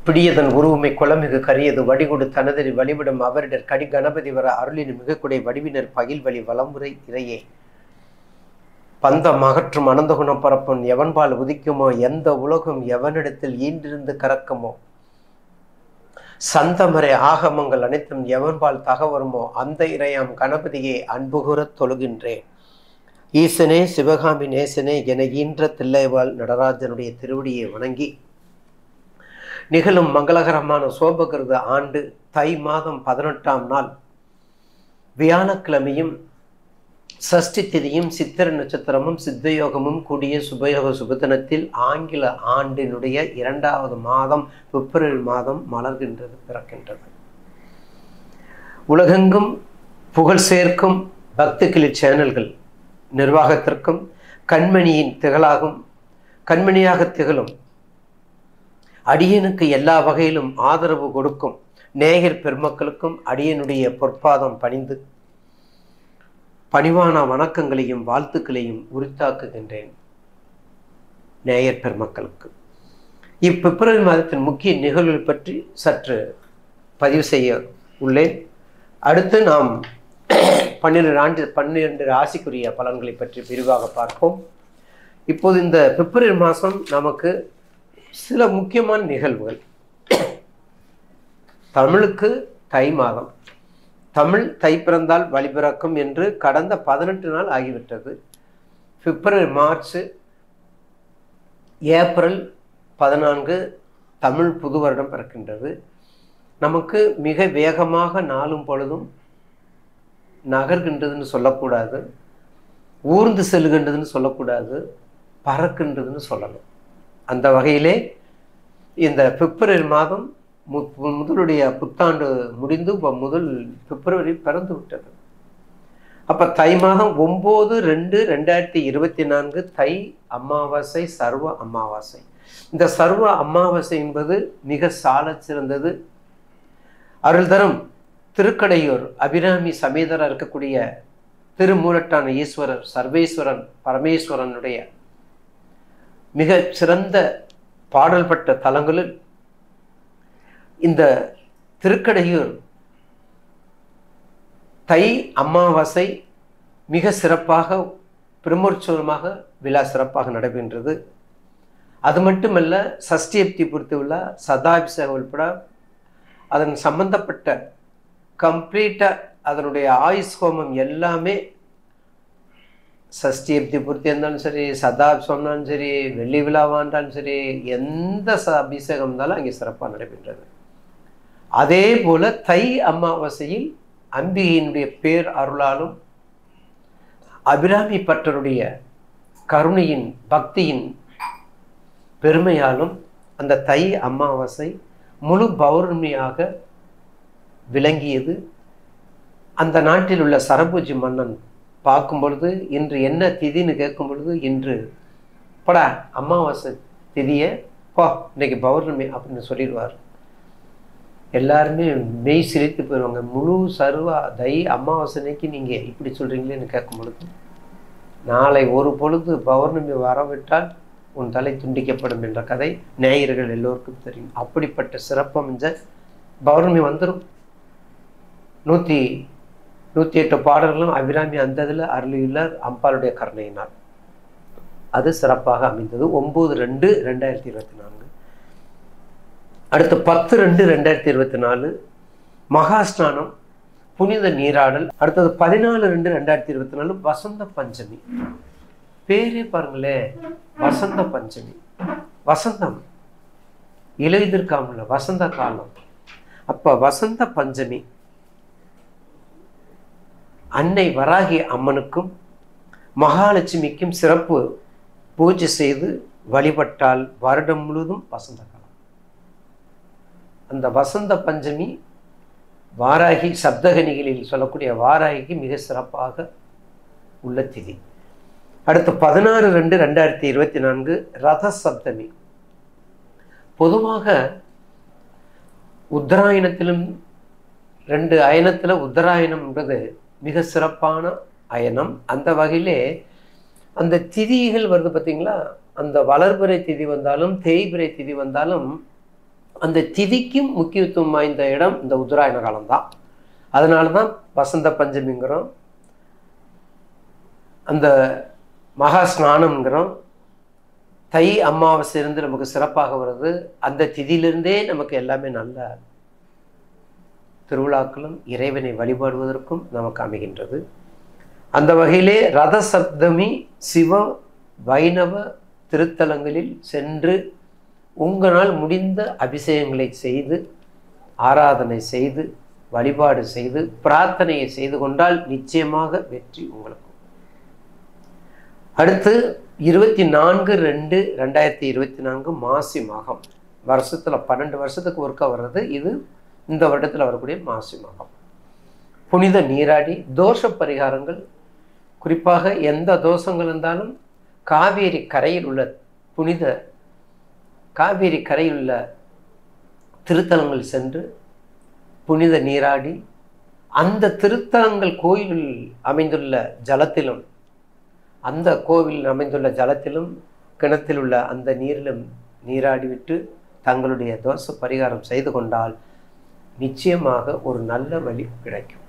பிடியதன் உருவமை குளமிகு கரியது வடிகொடு தனதறி வழிவிடும் அவரிடர் கடி கணபதி வர அருளின் மிகக்குடை வடிவினர் பகில் வழி வளமுறை இறையே பந்தம் அகற்றும் அனந்த குணம் பரப்பும் எவன்பால் உதிக்குமோ எந்த உலகம் எவனிடத்தில் ஈண்டிருந்து கறக்குமோ சந்தமறை ஆகமங்கள் அனைத்தும் எவன்பால் தகவருமோ அந்த இறையாம் கணபதியை அன்புகுறத் தொழுகின்றேன். ஈசனே சிவகாமி நேசனே என ஈன்ற தில்லைவாள் நடராஜனுடைய திருவடியை வணங்கி நிகழும் மங்களகரமான சோபகிருத ஆண்டு தை மாதம் 18ஆம் நாள் வியாழக்கிழமையும் சஷ்டி திதியும் சித்திர நட்சத்திரமும் சித்தயோகமும் கூடிய சுபயோக சுபதினத்தில் ஆங்கில ஆண்டினுடைய 2வது மாதம் பிப்ரவரி மாதம் மலர்கின்றது, பிறக்கின்றது. உலகெங்கும் புகழ் சேர்க்கும் பக்தி கிளி சேனல்கள் நிர்வாகத்திற்கும் கண்மணியின் கண்மணியாக திகழும் அடியனுக்கு எல்லா வகையிலும் ஆதரவு கொடுக்கும் நேயர் பெருமக்களுக்கும் அடியனுடைய பொற்பாதம் பணிந்து பணிவான வணக்கங்களையும் வாழ்த்துக்களையும் உரித்தாக்குகின்றேன். நேயர் பெருமக்களுக்கு இப்பிப்ரவரி மாதத்தின் முக்கிய நிகழ்வுகள் பற்றி சற்று பதிவு செய்ய உள்ளேன். அடுத்து நாம் 12 ராசிக்குரிய பலன்களை பற்றி விரிவாக பார்ப்போம். இப்போது இந்த பிப்ரவரி மாதம் நமக்கு சில முக்கியமான நிகழ்வுகள். தமிழுக்கு தை மாதம், தமிழ் தை பிறந்தால் வழி பிறக்கும் என்று கடந்த 18 நாள் ஆகிவிட்டது. பிப்ரவரி, மார்ச், ஏப்ரல் 14 தமிழ் புது வருடம் பிறக்கின்றது. நமக்கு மிக வேகமாக நாளும் பொழுதும் நகர்கின்றதுன்னு சொல்லக்கூடாது, ஊர்ந்து செல்கின்றதுன்னு சொல்லக்கூடாது, பறக்கின்றதுன்னு சொல்லணும். அந்த வகையிலே இந்த பிப்ரவரி மாதம் முதலுடைய புத்தாண்டு முடிந்து முதல் பிப்ரவரி பிறந்து விட்டது. அப்போ தை மாதம் 9/2/2024 தை அமாவாசை, சர்வ அமாவாசை. இந்த சர்வ அமாவாசை என்பது மிக சால சிறந்தது. அருள் தரும் திருக்கடையூர் அபிராமி சமேதராக இருக்கக்கூடிய திருமூலட்டான ஈஸ்வரர் சர்வேஸ்வரன் பரமேஸ்வரனுடைய மிக சிறந்த பாடல் பெற்ற தலங்களில் இந்த திருக்கடையூர் தை அமாவாசை மிக சிறப்பாக பிரமோற்சவமாக விழா சிறப்பாக நடைபெறுகிறது. அது மட்டுமல்ல, சஷ்டியப்தி பொறுத்த விழா, சதாபிஷேகம் உட்பட அதன் சம்பந்தப்பட்ட கம்ப்ளீட்டாக அதனுடைய ஆயுஷ் ஹோமம் எல்லாமே சஷ்டியப்தி பூர்த்தி இருந்தாலும் சரி, சதாபிஷேகம்னாலும் சரி, வெள்ளி விழாவாக இருந்தாலும் சரி, எந்த அபிஷேகம் இருந்தாலும் அங்கே சிறப்பாக நடைபெற்றது. அதே போல தை அமாவாசையில் அம்பிகையினுடைய பேர் அருளாலும் அபிராமி பட்டருடைய கருணையின் பக்தியின் பெருமையாலும் அந்த தை அமாவாசை முழு பௌர்ணமியாக விளங்கியது. அந்த நாட்டில் உள்ள சரபூஜி மன்னன் பார்க்கும் பொழுது இன்று என்ன திதின்னு கேட்கும் பொழுது இன்று படா அமாவாசை திதியை போ இன்னைக்கு பௌர்ணமி அப்படின்னு சொல்லிடுவார். எல்லாருமே மெய் சிரித்து போயிடுவாங்க. முழு சர்வா தை அமாவாசைக்கு நீங்கள் இப்படி சொல்கிறீங்களேன்னு கேட்கும் பொழுது, நாளை ஒரு பொழுது பௌர்ணமி வரவிட்டால் உன் தலை துண்டிக்கப்படும் என்ற கதை நேயர்கள் எல்லோருக்கும் தெரியும். அப்படிப்பட்ட சிறப்பமைஞ்ச பௌர்ணமி வந்துடும். 108 பாடல்களும் அபிராமி அந்த இதில் அருளியுள்ளார் அம்பாளுடைய கருணையினால். அது சிறப்பாக அமைந்தது. 9/2/2024. அடுத்து 10/2/2024 மகாஸ்நானம், புனித நீராடல். அடுத்தது 14/2/2024 வசந்த பஞ்சமி. பேரே பாருங்களேன், வசந்த பஞ்சமி. வசந்தம் இலையுதிர்காமல வசந்த காலம். அப்ப வசந்த பஞ்சமி அன்னை வராகி அம்மனுக்கும் மகாலட்சுமிக்கும் சிறப்பு பூஜை செய்து வழிபட்டால் வருடம் முழுவதும் வசந்த காலம். அந்த வசந்த பஞ்சமி வாராகி சப்தகனிகளில் சொல்லக்கூடிய வாராகிக்கு மிக சிறப்பாக உள்ள திதி. அடுத்து 16/2/2024 ரத சப்தமி. பொதுவாக உத்தராயணத்திலும் 2 அயனத்தில் உத்தராயணம் என்பது மிக சிறப்பான அயனம். அந்த வகையிலே அந்த திதிகள் வருது பார்த்தீங்களா, அந்த வளர்பிறை திதி வந்தாலும் தேய்பிறை திதி வந்தாலும் அந்த திதிக்கும் முக்கியத்துவம் வாய்ந்த இடம் இந்த உத்தராயண காலம்தான். அதனால தான் வசந்த பஞ்சமிங்கிறோம், அந்த மகா ஸ்நானம்ங்கிறோம். தை அமாவாசை இருந்து நமக்கு சிறப்பாக வருது. அந்த திதியிலிருந்தே நமக்கு எல்லாமே நல்ல திருவிழாக்களும் இறைவனை வழிபாடுவதற்கும் நமக்கு அமைகின்றது. அந்த வகையிலே ரத சப்தமி சிவ வைணவ திருத்தலங்களில் சென்று உங்களால் முடிந்த அபிஷேகங்களை செய்து, ஆராதனை செய்து, வழிபாடு செய்து, பிரார்த்தனையை செய்து கொண்டால் நிச்சயமாக வெற்றி உங்களுக்கு. அடுத்து 24/2/2024 மாசி மாதம். வருஷத்தில் 12 வருஷத்துக்கு ஒருக்கா வர்றது இது. இந்த வருடத்தில் வரக்கூடிய மாசி மாதம். புனித நீராடி தோஷ பரிகாரங்கள், குறிப்பாக எந்த தோஷங்கள் இருந்தாலும் காவேரி கரையில் உள்ள காவேரி கரையில் உள்ள திருத்தலங்கள் சென்று புனித நீராடி, அந்த திருத்தலங்கள் கோயிலில் அமைந்துள்ள ஜலத்திலும், அந்த கோவிலில் அமைந்துள்ள ஜலத்திலும் கிணத்தில் உள்ள அந்த நீரிலும் நீராடிவிட்டு தங்களுடைய தோஷ பரிகாரம் செய்து கொண்டால் நிச்சயமாக ஒரு நல்ல வழி கிடைக்கும்.